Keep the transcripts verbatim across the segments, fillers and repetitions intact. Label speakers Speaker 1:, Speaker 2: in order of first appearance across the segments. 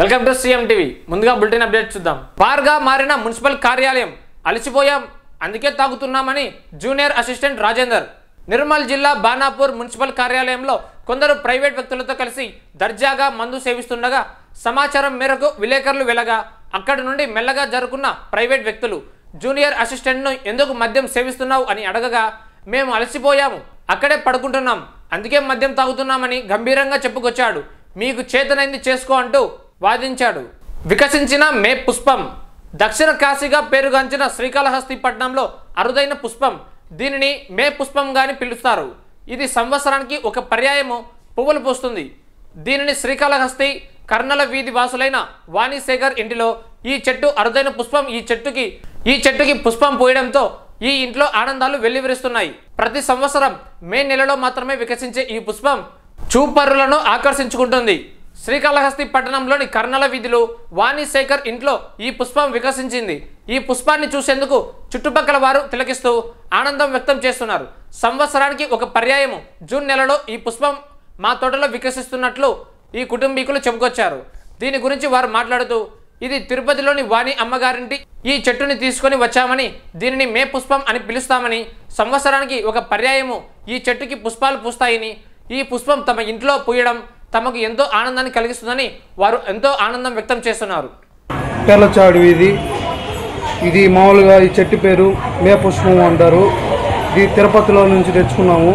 Speaker 1: Welcome to CM TV. ముందుగా bulletin update చూద్దాం. బార్గా మారిన మున్సిపల్ కార్యాలయం, అలసిపోయాం అందుకే తాగుతున్నామని జూనియర్ అసిస్టెంట్ రాజేందర్. నిర్మల్ జిల్లా బాణాపూర్ మున్సిపల్ కార్యాలయంలో కొందరు ప్రైవేట్ వ్యక్తులతో కలిసి దర్జాగా మందు సేవిస్తుండగా సమాచారం మేరకు విలేకరులు వెళ్లగా అక్కడి నుండి మెల్లగా జరుకున్న ప్రైవేట్ వ్యక్తులు జూనియర్ అసిస్టెంట్ను ఎందుకు మద్యం సేవిస్తున్నావు అని అడగగా, మేము అలసిపోయాము, అక్కడే పడుకుంటున్నాం, అందుకే మద్యం తాగుతున్నామని గంభీరంగా చెప్పుకొచ్చాడు. మీకు చేతనైంది చేసుకో అంటూ వాదించాడు. వికసించిన మే పుష్పం. దక్షిణ కాశీగా పేరుగాంచిన శ్రీకాళహస్తి పట్టణంలో అరుదైన పుష్పం. దీనిని మే పుష్పంగాని పిలుస్తారు. ఇది సంవత్సరానికి ఒక పర్యాయము పువ్వులు పూస్తుంది. దీనిని శ్రీకాళహస్తి కర్నల వీధి వాసులైన వాణిశేఖర్ ఇంటిలో ఈ చెట్టు అరుదైన పుష్పం. ఈ చెట్టుకి ఈ చెట్టుకి పుష్పం పూయడంతో ఈ ఇంట్లో ఆనందాలు వెల్లివిరుస్తున్నాయి. ప్రతి సంవత్సరం మే నెలలో మాత్రమే వికసించే ఈ పుష్పం చూపరులను ఆకర్షించుకుంటుంది. శ్రీకాళహస్తి పట్టణంలోని కర్నల వీధిలో వాణిశేఖర్ ఇంట్లో ఈ పుష్పం వికసించింది. ఈ పుష్పాన్ని చూసేందుకు చుట్టుపక్కల వారు తిలకిస్తూ ఆనందం వ్యక్తం చేస్తున్నారు. సంవత్సరానికి ఒక పర్యాయము జూన్ నెలలో ఈ పుష్పం మా తోటలో వికసిస్తున్నట్లు ఈ కుటుంబీకులు చెప్పుకొచ్చారు. దీని గురించి వారు మాట్లాడుతూ, ఇది తిరుపతిలోని వాణి అమ్మగారింటి ఈ చెట్టుని తీసుకొని వచ్చామని, దీనిని మే పుష్పం అని పిలుస్తామని, సంవత్సరానికి ఒక పర్యాయము ఈ చెట్టుకి పుష్పాలు పూస్తాయని, ఈ పుష్పం తమ ఇంట్లో పూయడం తమకు ఎంతో ఆనందాన్ని కలిగిస్తుందని వారు ఎంతో ఆనందం వ్యక్తం చేస్తున్నారు.
Speaker 2: పేర్లచాడు వీధి, ఇది మామూలుగా ఈ చెట్టు పేరు మే పుష్పం అంటారు. ఇది తిరుపతిలో నుంచి తెచ్చుకున్నాము,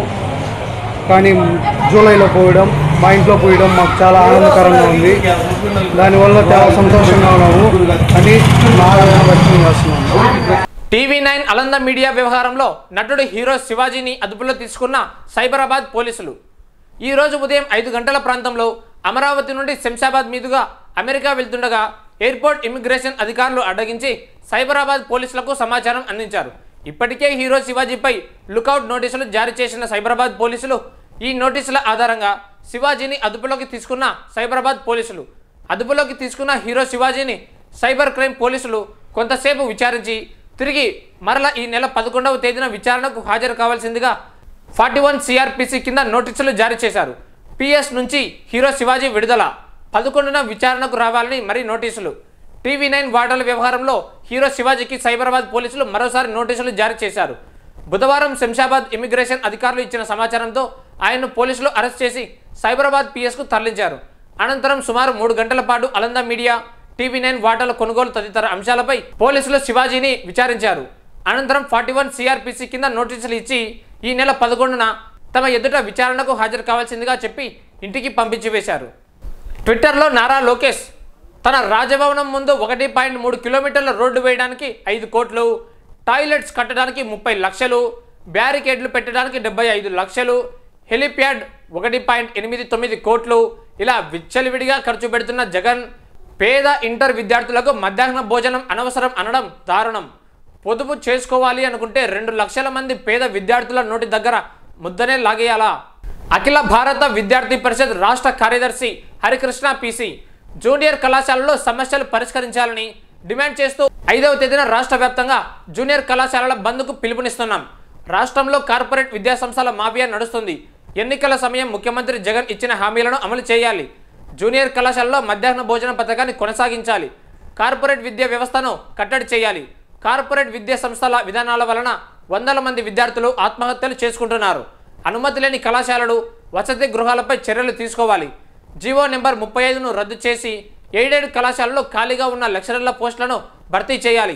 Speaker 2: కానీ జూలైలో పోయడం మా ఇంట్లో పోయడం మాకు చాలా ఆనందకరంగా ఉంది. దానివల్ల చాలా సంతోషంగా ఉన్నాము అని నా ఆలోచన వ్యక్తం చేస్తున్నాము.
Speaker 1: టీవీ నైన్ అలంద మీడియా వ్యవహారంలో నటుడు హీరో శివాజీని అదుపులో తీసుకున్న సైబరాబాద్ పోలీసులు. ఈ రోజు ఉదయం ఐదు గంటల ప్రాంతంలో అమరావతి నుండి శంషాబాద్ మీదుగా అమెరికా వెళ్తుండగా ఎయిర్పోర్ట్ ఇమిగ్రేషన్ అధికారులు అడ్డగించి సైబరాబాద్ పోలీసులకు సమాచారం అందించారు. ఇప్పటికే హీరో శివాజీపై లుకౌట్ నోటీసులు జారీ చేసిన సైబరాబాద్ పోలీసులు ఈ నోటీసుల ఆధారంగా శివాజీని అదుపులోకి తీసుకున్న సైబరాబాద్ పోలీసులు అదుపులోకి తీసుకున్న హీరో శివాజీని సైబర్ క్రైమ్ పోలీసులు కొంతసేపు విచారించి తిరిగి మరల ఈ నెల పదకొండవ తేదీన విచారణకు హాజరు కావాల్సిందిగా ఫార్టీ వన్ సిఆర్పిసి కింద నోటీసులు జారీ చేశారు. పిఎస్ నుంచి హీరో శివాజీ విడుదల, పదకొండున విచారణకు రావాలని మరీ నోటీసులు. టీవీ నైన్ వార్తల వ్యవహారంలో హీరో శివాజీకి సైబరాబాద్ పోలీసులు మరోసారి నోటీసులు జారీ చేశారు. బుధవారం శంషాబాద్ ఇమిగ్రేషన్ అధికారులు ఇచ్చిన సమాచారంతో ఆయన్ను పోలీసులు అరెస్ట్ చేసి సైబరాబాద్ పిఎస్కు తరలించారు. అనంతరం సుమారు మూడు గంటల పాటు అలంద మీడియా, టీవీ నైన్ వార్తల కొనుగోలు తదితర అంశాలపై పోలీసులు శివాజీని విచారించారు. అనంతరం ఫార్టీ వన్ సిఆర్పిసి కింద నోటీసులు ఇచ్చి ఈ నెల పదకొండున తమ ఎదుట విచారణకు హాజరు కావాల్సిందిగా చెప్పి ఇంటికి పంపించి వేశారు. ట్విట్టర్లో నారా లోకేష్ తన రాజభవనం ముందు ఒకటి పాయింట్ మూడు కిలోమీటర్ల రోడ్డు వేయడానికి ఐదు కోట్లు, టాయిలెట్స్ కట్టడానికి ముప్పై లక్షలు, బ్యారికేడ్లు పెట్టడానికి డెబ్బై ఐదు లక్షలు, హెలిప్యాడ్ ఒకటి పాయింట్ ఎనిమిది తొమ్మిది కోట్లు ఇలా విచ్చలవిడిగా ఖర్చు పెడుతున్న జగన్ పేద ఇంటర్ విద్యార్థులకు మధ్యాహ్న భోజనం అనవసరం అనడం దారుణం. పొదుపు చేసుకోవాలి అనుకుంటే రెండు లక్షల మంది పేద విద్యార్థుల నోటి దగ్గర ముద్దనే లాగేయాలా? అఖిల భారత విద్యార్థి పరిషత్ రాష్ట్ర కార్యదర్శి హరికృష్ణ పీసీ జూనియర్ కళాశాలలో సమస్యలు పరిష్కరించాలని డిమాండ్ చేస్తూ ఐదవ తేదీన రాష్ట్ర వ్యాప్తంగా జూనియర్ కళాశాలల బంద్కు పిలుపునిస్తున్నాం. రాష్ట్రంలో కార్పొరేట్ విద్యాసంస్థల మాఫియా నడుస్తుంది. ఎన్నికల సమయం ముఖ్యమంత్రి జగన్ ఇచ్చిన హామీలను అమలు చేయాలి. జూనియర్ కళాశాలలో మధ్యాహ్న భోజన పథకాన్ని కొనసాగించాలి. కార్పొరేట్ విద్యా వ్యవస్థను కట్టడి చేయాలి. కార్పొరేట్ విద్యా సంస్థల విధానాల వలన వందల మంది విద్యార్థులు ఆత్మహత్యలు చేసుకుంటున్నారు. అనుమతి లేని కళాశాలలు, వసతి గృహాలపై చర్యలు తీసుకోవాలి. జీవో నెంబర్ ముప్పై ఐదును రద్దు చేసి ఎయిడెడ్ కళాశాలలో ఖాళీగా ఉన్న లెక్చరర్ల పోస్టులను భర్తీ చేయాలి.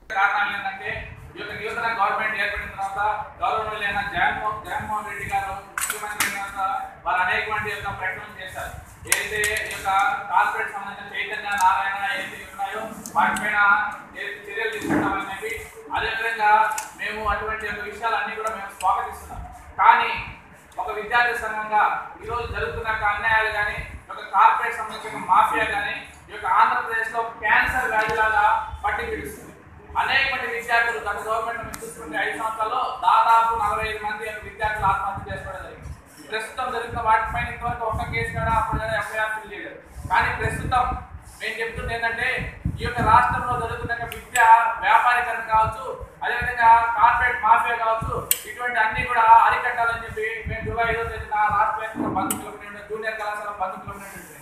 Speaker 3: ఏదైతే ఈ యొక్క కార్పొరేట్ సంబంధించిన చైతన్య నారాయణ ఏదైతే ఉన్నాయో వాటిపైన చర్యలు తీసుకుంటామని చెప్పి, అదేవిధంగా మేము అటువంటి యొక్క విషయాలన్నీ కూడా మేము స్వాగతిస్తున్నాం. కానీ ఒక విద్యార్థి సంఘంగా ఈరోజు జరుగుతున్న అన్యాయాలు కానీ, ఒక కార్పొరేట్ సంబంధించిన మాఫియా కానీ ఈ యొక్క ఆంధ్రప్రదేశ్లో క్యాన్సర్ వ్యాధిలాగా పట్టి పీడిస్తుంది. అనేక మంది విద్యార్థులు గత గవర్నమెంట్ చూసుకుంటే ఐదు సంవత్సరాల్లో దాదాపు నలభై ఐదు మంది విద్యార్థులు ఆత్మహత్య చేసుకోవడం జరిగింది. ప్రస్తుతం జరుగుతున్న వాటిపైన ఇంతవరకు ఒక్క కేసు కూడా అప్పుడు కానీ ఎఫ్ఐఆర్ ఫిల్ చేయలేదు. కానీ ప్రస్తుతం మేము చెప్తుంది ఏంటంటే, ఈ యొక్క రాష్ట్రంలో జరుగుతున్న విద్య వ్యాపారీకరణ కావచ్చు, అదేవిధంగా కార్పొరేట్ మాఫియా కావచ్చు, ఇటువంటి అన్ని కూడా అరికట్టాలని చెప్పి మేము జూలై ఐదో తేదీన రాష్ట్ర వ్యాప్తంగా బంధు పిలుపునివ్వడం, జూనియర్ కళాశాల బంధు పిలుపునివ్వడం.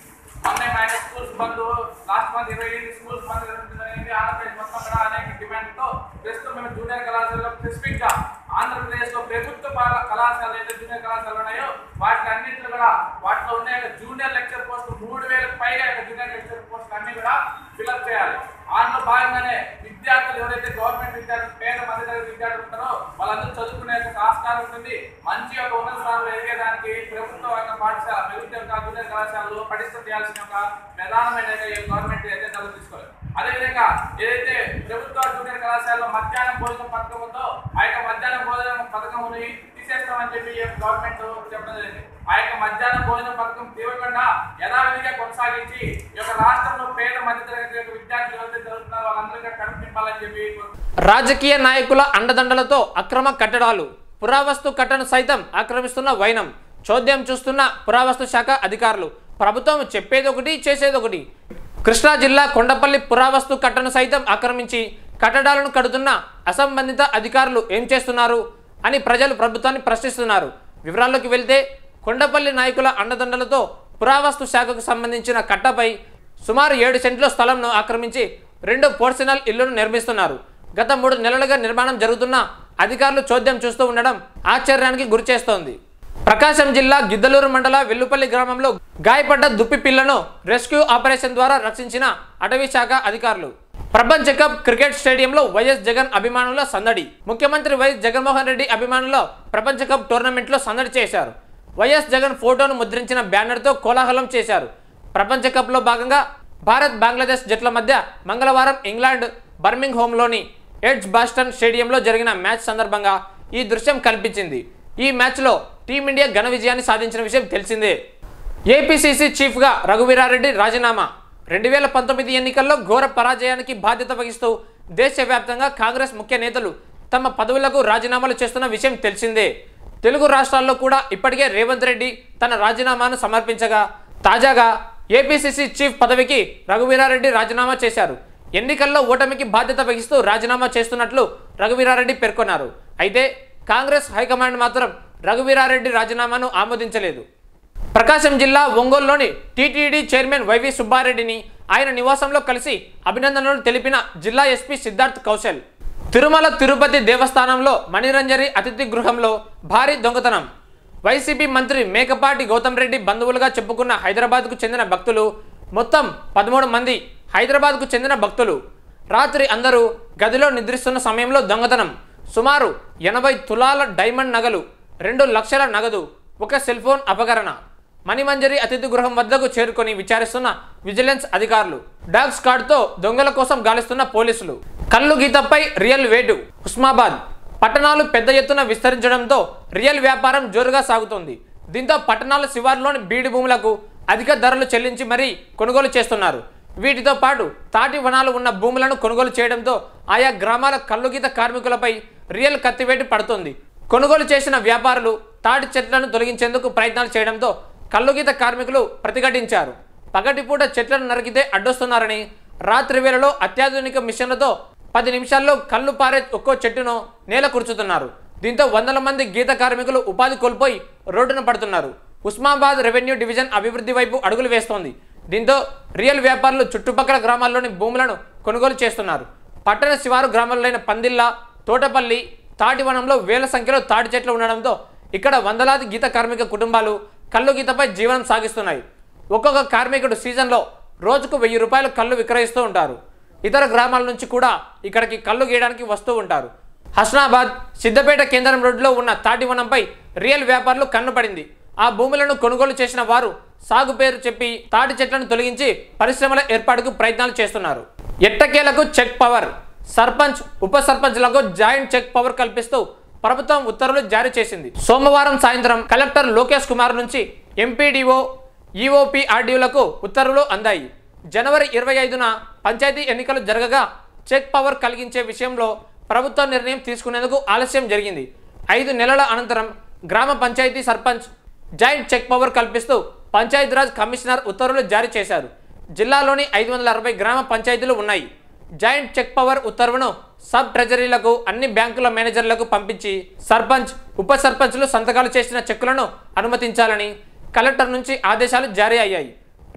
Speaker 3: మొన్న ఆయన స్కూల్స్ బంద్ లాస్ట్ మంత్ ఇరవై ఎనిమిది స్కూల్స్ బంద్ జరుగుతుందనేది ఆంధ్రప్రదేశ్ మొత్తం కూడా అనేక డిమాండ్తో ప్రస్తుతం మేము జూనియర్ కళాశాలలో స్పెసిఫిక్ గా ఆంధ్రప్రదేశ్ లో ప్రభుత్వ కళాశాలలు ఏదైతే జూనియర్ కళాశాలలు ఉన్నాయో వాటి అన్నింటిలో కూడా వాటిలో ఉన్న జూనియర్ లెక్చర్ పోస్ట్ మూడు వేలకు పైగా జూనియర్ లెక్చర్ పోస్ట్ అన్ని కూడా ఫిల్అప్ చేయాలి. అందులో భాగంగానే విద్యార్థులు ఎవరైతే గవర్నమెంట్ విద్యార్థులు పేద మధ్యతరగతి విద్యార్థులు ఉంటారో వాళ్ళందరూ చదువుకునే ఆస్కారం ఉంటుంది. మంచి ఒక ఉన్నత స్థానంలో ఎదిగేదానికి ప్రభుత్వ పాఠశాల ప్రభుత్వ జూనియర్ కళాశాలలో పటిష్టం చేయాల్సిన ఒక ప్రధానమైన గవర్నమెంట్ ఎజెండాలు తీసుకోవాలి. అదేవిధంగా ఏదైతే ప్రభుత్వ జూనియర్ కళాశాలలో మధ్యాహ్నం భోజనం పథకం ఉందో ఆ యొక్క మధ్యాహ్నం భోజనం పథకం తీసేస్తామని చెప్పి గవర్నమెంట్ చెప్పడం జరిగింది. ఆ యొక్క మధ్యాహ్నం భోజనం పథకం తీవ్రంగా యథావిధిగా కొనసాగించి ఈ యొక్క రాష్ట్రంలో పేద మధ్యతరగతి యొక్క విద్యార్థులు ఎవరైతే చదువుతున్నారో వాళ్ళందరికీ కడుపు నింపాలని చెప్పి.
Speaker 1: రాజకీయ నాయకుల అండదండలతో అక్రమ కట్టడాలు, పురావస్తు కట్టను సైతం ఆక్రమిస్తున్న వైనం, చోద్యం చూస్తున్న పురావస్తు శాఖ అధికారులు. ప్రభుత్వం చెప్పేది ఒకటి చేసేది ఒకటి. కృష్ణా జిల్లా కొండపల్లి పురావస్తు కట్టను సైతం ఆక్రమించి కట్టడాలను కడుతున్న అసంబంధిత అధికారులు ఏం చేస్తున్నారు అని ప్రజలు ప్రభుత్వాన్ని ప్రశ్నిస్తున్నారు. వివరాల్లోకి వెళ్తే కొండపల్లి నాయకుల అండదండలతో పురావస్తు శాఖకు సంబంధించిన కట్టపై సుమారు ఏడు సెంట్ల స్థలంను ఆక్రమించి రెండు పోర్షనల్ ఇళ్లను నిర్మిస్తున్నారు. గత మూడు నెలలుగా నిర్మాణం జరుగుతున్న అధికారులు చోద్యం చూస్తూ ఉండడం ఆశ్చర్యానికి గురిచేస్తోంది. ప్రకాశం జిల్లా గిద్దలూరు మండల వెల్లుపల్లి గ్రామంలో గాయపడ్డ దుప్పి పిల్లను రెస్క్యూ ఆపరేషన్ ద్వారా రక్షించిన అటవీ శాఖ అధికారులు. ప్రపంచ కప్ క్రికెట్ స్టేడియంలో వైఎస్ జగన్ అభిమానుల సందడి. ముఖ్యమంత్రి వైఎస్ జగన్మోహన్ రెడ్డి అభిమానులు ప్రపంచ కప్ టోర్నమెంట్లో సందడి చేశారు. వైఎస్ జగన్ ఫోటోను ముద్రించిన బ్యానర్తో కోలాహలం చేశారు. ప్రపంచ కప్లో భాగంగా భారత్ బంగ్లాదేశ్ జట్ల మధ్య మంగళవారం ఇంగ్లాండ్ బర్మింగ్ హోమ్లోని ఎడ్జ్ బాస్టన్ స్టేడియంలో జరిగిన మ్యాచ్ సందర్భంగా ఈ దృశ్యం కల్పించింది. ఈ మ్యాచ్లో టీమిండియా ఘన విజయాన్ని సాధించిన విషయం తెలిసిందే. ఏపీసీసీ చీఫ్గా రఘువీరారెడ్డి రాజీనామా. రెండు వేల పంతొమ్మిది ఎన్నికల్లో ఘోర పరాజయానికి బాధ్యత వహిస్తూ దేశవ్యాప్తంగా కాంగ్రెస్ ముఖ్య నేతలు తమ పదవులకు రాజీనామాలు చేస్తున్న విషయం తెలిసిందే. తెలుగు రాష్ట్రాల్లో కూడా ఇప్పటికే రేవంత్ రెడ్డి తన రాజీనామాను సమర్పించగా తాజాగా ఏపీసీసీ చీఫ్ పదవికి రఘువీరారెడ్డి రాజీనామా చేశారు. ఎన్నికల్లో ఓటమికి బాధ్యత వహిస్తూ రాజీనామా చేస్తున్నట్లు రఘువీరారెడ్డి పేర్కొన్నారు. అయితే కాంగ్రెస్ హైకమాండ్ మాత్రం రఘువీరారెడ్డి రాజీనామాను ఆమోదించలేదు. ప్రకాశం జిల్లా ఒంగోలులోని టీటీడీ చైర్మన్ వైవి సుబ్బారెడ్డిని ఆయన నివాసంలో కలిసి అభినందనలు తెలిపిన జిల్లా ఎస్పీ సిద్ధార్థ్ కౌశల్. తిరుమల తిరుపతి దేవస్థానంలో మణిరంజరి అతిథి గృహంలో భారీ దొంగతనం. వైసీపీ మంత్రి మేకపాటి గౌతమ్ రెడ్డి బంధువులుగా చెప్పుకున్న హైదరాబాద్కు చెందిన భక్తులు మొత్తం పదమూడు మంది హైదరాబాద్కు చెందిన భక్తులు రాత్రి అందరూ గదిలో నిద్రిస్తున్న సమయంలో దొంగతనం. సుమారు ఎనభై తులాల డైమండ్ నగలు, రెండు లక్షల నగదు, ఒక సెల్ ఫోన్ అపహరణ. మణిమంజరి అతిథి గృహం వద్దకు చేరుకొని విచారిస్తున్న విజిలెన్స్ అధికారులు. డాగ్ స్క్వాడ్తో దొంగల కోసం గాలిస్తున్న పోలీసులు. కల్లు గీతపై రియల్ వేటు. ఉస్మాబాద్ పట్టణాలు పెద్ద ఎత్తున విస్తరించడంతో రియల్ వ్యాపారం జోరుగా సాగుతోంది. దీంతో పట్టణాల శివారులోని బీడి భూములకు అధిక ధరలు చెల్లించి మరీ కొనుగోలు చేస్తున్నారు. వీటితో పాటు తాటి వనాలు ఉన్న భూములను కొనుగోలు చేయడంతో ఆయా గ్రామాల కల్లుగీత కార్మికులపై రియల్ కత్తివేటు పడుతుంది. కొనుగోలు చేసిన వ్యాపారులు తాటి చెట్లను తొలగించేందుకు ప్రయత్నాలు చేయడంతో కల్లుగీత కార్మికులు ప్రతిఘటించారు. పగటిపూట చెట్లను నరికితే అడ్డొస్తున్నారని రాత్రి వేళలో అత్యాధునిక మిషన్లతో పది నిమిషాల్లో కళ్ళు పారే ఒక్కో చెట్టును నేల కూర్చుతున్నారు. దీంతో వందల మంది గీత కార్మికులు ఉపాధి కోల్పోయి రోడ్డున పడుతున్నారు. ఉస్మాబాద్ రెవెన్యూ డివిజన్ అభివృద్ధి వైపు అడుగులు వేస్తోంది. దీంతో రియల్ వ్యాపారులు చుట్టుపక్కల గ్రామాల్లోని భూములను కొనుగోలు చేస్తున్నారు. పట్టణ శివారు గ్రామాలైన పందిళ్ళ, తోటపల్లి, తాటివనంలో వేల సంఖ్యలో తాటి చెట్లు ఉండడంతో ఇక్కడ వందలాది గీత కార్మిక కుటుంబాలు కల్లు గీతపై జీవనం సాగిస్తున్నాయి. ఒక్కొక్క కార్మికుడు సీజన్లో రోజుకు వెయ్యి రూపాయలు కళ్ళు విక్రయిస్తూ ఉంటారు. ఇతర గ్రామాల నుంచి కూడా ఇక్కడికి కళ్ళు గీయడానికి వస్తూ ఉంటారు. హస్నాబాద్ సిద్దిపేట కేంద్రం రోడ్డులో ఉన్న తాటివనంపై రియల్ వ్యాపారులు కన్నుపడింది. ఆ భూములను కొనుగోలు చేసిన వారు సాగు పేరు చెప్పి తాటి చెట్లను తొలగించి పరిశ్రమల ఏర్పాటుకు ప్రయత్నాలు చేస్తున్నారు. ఎట్టకేలకు చెక్ పవర్. సర్పంచ్, ఉప సర్పంచ్లకు జాయింట్ చెక్ పవర్ కల్పిస్తూ ప్రభుత్వం ఉత్తర్వులు జారీ చేసింది. సోమవారం సాయంత్రం కలెక్టర్ లోకేష్ కుమార్ నుంచి ఎంపీడీఓ, ఈఓపీఆర్డీఓలకు ఉత్తర్వులు అందాయి. జనవరి ఇరవై ఐదున పంచాయతీ ఎన్నికలు జరగగా చెక్ పవర్ కలిగించే విషయంలో ప్రభుత్వం నిర్ణయం తీసుకునేందుకు ఆలస్యం జరిగింది. ఐదు నెలల అనంతరం గ్రామ panchayat sarpanch joint check power కల్పిస్తూ పంచాయతీరాజ్ కమిషనర్ ఉత్తర్వులు జారీ చేశారు. జిల్లాలోని ఐదు వందల అరవై గ్రామ పంచాయతీలు ఉన్నాయి. జాయింట్ చెక్ పవర్ ఉత్తర్వును సబ్ ట్రెజరీలకు, అన్ని బ్యాంకుల మేనేజర్లకు పంపించి సర్పంచ్, ఉప సర్పంచ్లు సంతకాలు చేసిన చెక్కులను అనుమతించాలని కలెక్టర్ నుంచి ఆదేశాలు జారీ అయ్యాయి.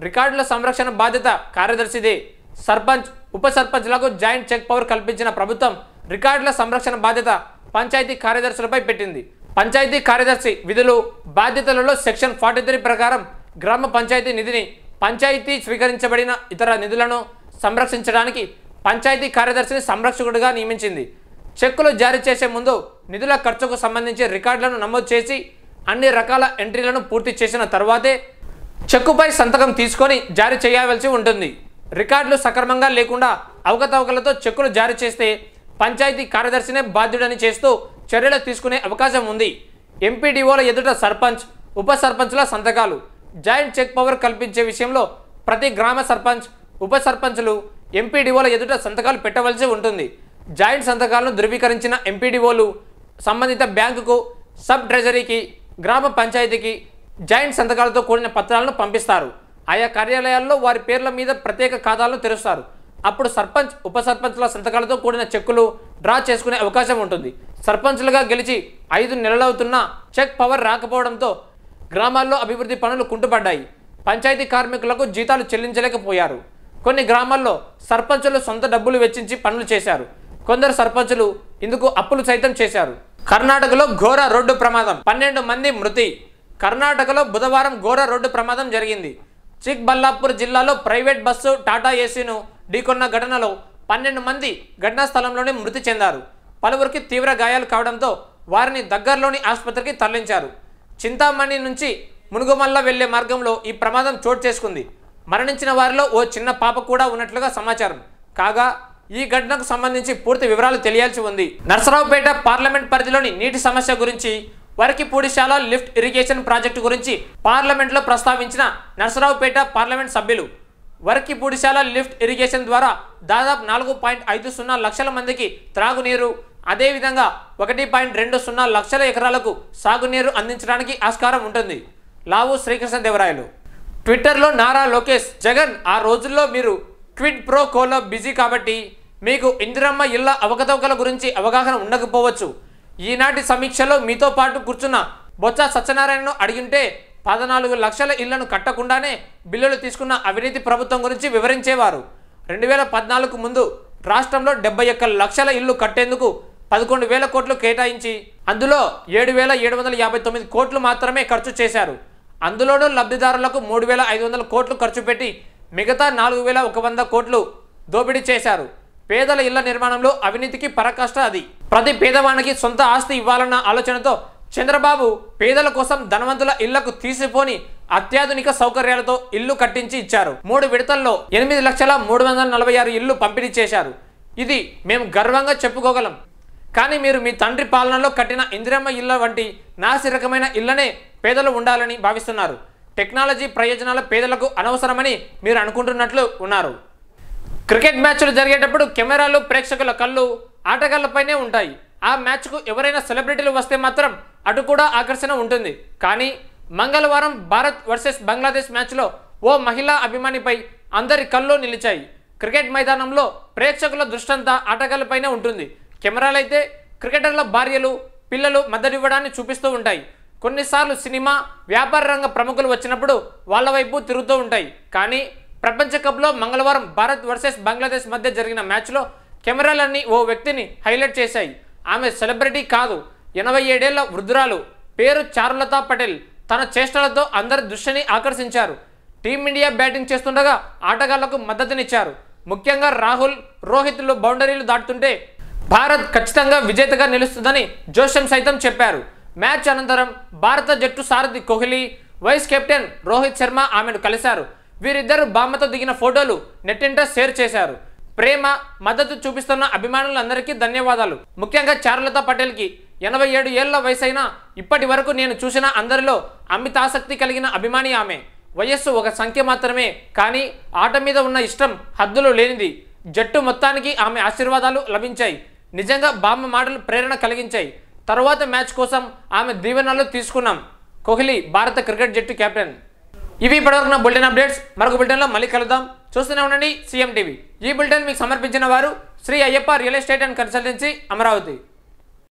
Speaker 1: రికార్డుల సంరక్షణ బాధ్యత కార్యదర్శిదే. సర్పంచ్, ఉప సర్పంచ్లకు జాయింట్ చెక్ పవర్ కల్పించిన ప్రభుత్వం రికార్డుల సంరక్షణ బాధ్యత పంచాయతీ కార్యదర్శులపై పెట్టింది. పంచాయతీ కార్యదర్శి విధులు, బాధ్యతలలో సెక్షన్ ఫార్టీ త్రీ ప్రకారం గ్రామ పంచాయతీ నిధిని, పంచాయతీ స్వీకరించబడిన ఇతర నిధులను సంరక్షించడానికి పంచాయతీ కార్యదర్శిని సంరక్షకుడిగా నియమించింది. చెక్కులు జారీ చేసే ముందు నిధుల ఖర్చుకు సంబంధించి రికార్డులను నమోదు చేసి అన్ని రకాల ఎంట్రీలను పూర్తి చేసిన తర్వాతే చెక్కుపై సంతకం తీసుకొని జారీ చేయవలసి ఉంటుంది. రికార్డులు సక్రమంగా లేకుండా అవకతవకలతో చెక్కులు జారీ చేస్తే పంచాయతీ కార్యదర్శినే బాధ్యుడని చేస్తూ చర్యలు తీసుకునే అవకాశం ఉంది. ఎంపీడీఓల ఎదుట సర్పంచ్, ఉప సర్పంచ్ల సంతకాలు. జాయింట్ చెక్ పవర్ కల్పించే విషయంలో ప్రతి గ్రామ సర్పంచ్, ఉప సర్పంచ్లు ఎంపీడీఓల ఎదుట సంతకాలు పెట్టవలసి ఉంటుంది. జాయింట్ సంతకాలను ధృవీకరించిన ఎంపీడీఓలు సంబంధిత బ్యాంకుకు, సబ్ ట్రెజరీకి, గ్రామ పంచాయతీకి జాయింట్ సంతకాలతో కూడిన పత్రాలను పంపిస్తారు. ఆయా కార్యాలయాల్లో వారి పేర్ల మీద ప్రత్యేక ఖాతాలను తెరుస్తారు. అప్పుడు సర్పంచ్, ఉప సర్పంచ్ల సంతకాలతో కూడిన చెక్కులు డ్రా చేసుకునే అవకాశం ఉంటుంది. సర్పంచ్లుగా గెలిచి ఐదు నెలలవుతున్నా చెక్ పవర్ రాకపోవడంతో గ్రామాల్లో అభివృద్ధి పనులు కుంటుపడ్డాయి. పంచాయతీ కార్మికులకు జీతాలు చెల్లించలేకపోయారు. కొన్ని గ్రామాల్లో సర్పంచులు సొంత డబ్బులు వెచ్చించి పనులు చేశారు. కొందరు సర్పంచులు ఇందుకు అప్పులు సైతం చేశారు. కర్ణాటకలో ఘోర రోడ్డు ప్రమాదం, పన్నెండు మంది మృతి. కర్ణాటకలో బుధవారం ఘోర రోడ్డు ప్రమాదం జరిగింది. చిక్బల్లాపూర్ జిల్లాలో ప్రైవేట్ బస్సు టాటా ఏసీను ఢీకొన్న ఘటనలో పన్నెండు మంది ఘటనా స్థలంలోనే మృతి చెందారు. పలువురికి తీవ్ర గాయాలు కావడంతో వారిని దగ్గరలోని ఆసుపత్రికి తరలించారు. చింతామణి నుంచి మునుగుమల్ల వెళ్లే మార్గంలో ఈ ప్రమాదం చోటు చేసుకుంది. మరణించిన వారిలో ఓ చిన్న పాప కూడా ఉన్నట్లుగా సమాచారం. కాగా ఈ ఘటనకు సంబంధించి పూర్తి వివరాలు తెలియాల్సి ఉంది. నర్సరావుపేట పార్లమెంట్ పరిధిలోని నీటి సమస్య గురించి, వరకిపూడిశాల లిఫ్ట్ ఇరిగేషన్ ప్రాజెక్టు గురించి పార్లమెంట్లో ప్రస్తావించిన నర్సరావుపేట పార్లమెంట్ సభ్యులు వరకిపూడిశాల లిఫ్ట్ ఇరిగేషన్ ద్వారా దాదాపు నాలుగు పాయింట్ ఐదు సున్నా లక్షల మందికి త్రాగునీరు, అదేవిధంగా ఒకటి పాయింట్ రెండు సున్నా లక్షల ఎకరాలకు సాగునీరు అందించడానికి ఆస్కారం ఉంటుంది. లావు శ్రీకృష్ణదేవరాయలు. ట్విట్టర్లో నారా లోకేష్, జగన్ ఆ రోజుల్లో మీరు క్విడ్ ప్రో కోలో బిజీ కాబట్టి మీకు ఇందిరమ్మ ఇళ్ల అవకతవకల గురించి అవగాహన ఉండకపోవచ్చు. ఈనాటి సమీక్షలో మీతో పాటు కూర్చున్న బొత్స సత్యనారాయణను అడిగింటే పద్నాలుగు లక్షల ఇళ్లను కట్టకుండానే బిల్లులు తీసుకున్న అవినీతి ప్రభుత్వం గురించి వివరించేవారు. రెండు వేల పద్నాలుగు ముందు రాష్ట్రంలో డెబ్బై ఒక్క లక్షల ఇళ్లు కట్టేందుకు పదకొండు వేల కోట్లు కేటాయించి అందులో ఏడు వేల ఏడు వందల యాభై తొమ్మిది కోట్లు మాత్రమే ఖర్చు చేశారు. అందులోనూ లబ్ధిదారులకు మూడు వేల ఐదు వందల కోట్లు ఖర్చు పెట్టి మిగతా నాలుగు వేల ఒక వంద కోట్లు దోపిడీ చేశారు. పేదల ఇళ్ల నిర్మాణంలో అవినీతికి పరాకాష్ట అది. ప్రతి పేదవానికి సొంత ఆస్తి ఇవ్వాలన్న ఆలోచనతో చంద్రబాబు పేదల కోసం ధనవంతుల ఇళ్లకు తీసిపోని అత్యాధునిక సౌకర్యాలతో ఇల్లు కట్టించి ఇచ్చారు. మూడు విడతల్లో ఎనిమిది లక్షల మూడు వందల నలభై ఆరు ఇళ్లు పంపిణీ చేశారు. ఇది మేము గర్వంగా చెప్పుకోగలం. కానీ మీరు మీ తండ్రి పాలనలో కట్టిన ఇందిరమ్మ ఇళ్ల వంటి నాసి రకమైన ఇళ్లనే పేదలు ఉండాలని భావిస్తున్నారు. టెక్నాలజీ ప్రయోజనాల పేదలకు అనవసరమని మీరు అనుకుంటున్నట్లు ఉన్నారు. క్రికెట్ మ్యాచ్లు జరిగేటప్పుడు కెమెరాలు, ప్రేక్షకుల కళ్ళు ఆటగాళ్లపైనే ఉంటాయి. ఆ మ్యాచ్కు ఎవరైనా సెలబ్రిటీలు వస్తే మాత్రం అటు కూడా ఆకర్షణ ఉంటుంది. కానీ మంగళవారం భారత్ వర్సెస్ బంగ్లాదేశ్ మ్యాచ్లో ఓ మహిళా అభిమానిపై అందరి కళ్ళు నిలిచాయి. క్రికెట్ మైదానంలో ప్రేక్షకుల దృష్టంతా ఆటగాళ్లపైనే ఉంటుంది. కెమెరాలైతే క్రికెటర్ల భార్యలు, పిల్లలు మద్దతివ్వడాన్ని చూపిస్తూ ఉంటాయి. కొన్నిసార్లు సినిమా, వ్యాపార రంగ ప్రముఖులు వచ్చినప్పుడు వాళ్ళ వైపు తిరుగుతూ ఉంటాయి. కానీ ప్రపంచ కప్లో మంగళవారం భారత్ వర్సెస్ బంగ్లాదేశ్ మధ్య జరిగిన మ్యాచ్లో కెమెరాలన్నీ ఓ వ్యక్తిని హైలైట్ చేశాయి. ఆమె సెలబ్రిటీ కాదు, ఎనభై ఏడేళ్ల వృద్ధురాలు. పేరు చారులతా పటేల్. తన చేష్టలతో అందరి దృష్టిని ఆకర్షించారు. టీమిండియా బ్యాటింగ్ చేస్తుండగా ఆటగాళ్లకు మద్దతునిచ్చారు. ముఖ్యంగా రాహుల్, రోహిత్లు బౌండరీలు దాటుతుంటే భారత్ ఖచ్చితంగా విజేతగా నిలుస్తుందని జోషం సైతం చెప్పారు. మ్యాచ్ అనంతరం భారత జట్టు సారథి కోహ్లీ, వైస్ కెప్టెన్ రోహిత్ శర్మ ఆమెను కలిశారు. వీరిద్దరు బామ్మతో దిగిన ఫోటోలు నెట్టింట షేర్ చేశారు. ప్రేమ, మద్దతు చూపిస్తున్న అభిమానులందరికీ ధన్యవాదాలు. ముఖ్యంగా చారులతా పటేల్కి ఎనభై ఏడు ఏళ్ల వయసైనా ఇప్పటి వరకు నేను చూసిన అందరిలో అమితాసక్తి కలిగిన అభిమాని ఆమె. వయస్సు ఒక సంఖ్య మాత్రమే, కానీ ఆట మీద ఉన్న ఇష్టం హద్దులు లేనిది. జట్టు మొత్తానికి ఆమె ఆశీర్వాదాలు లభించాయి. నిజంగా బామ్మ మాటలు ప్రేరణ కలిగించాయి. తరువాత మ్యాచ్ కోసం ఆమె దీవెనలు తీసుకున్నాం. కోహ్లీ భారత క్రికెట్ జట్టు కెప్టెన్. ఇవి ఇప్పటివరకు నా బులెటిన్ అప్డేట్స్. మరొక బులెటిన్లో మళ్ళీ కలుద్దాం. చూస్తూనే ఉండండి సీఎం టీవీ. ఈ బులెటిన్ మీకు సమర్పించిన వారు Shri Ayyappa real estate and consultancy, Amaravati.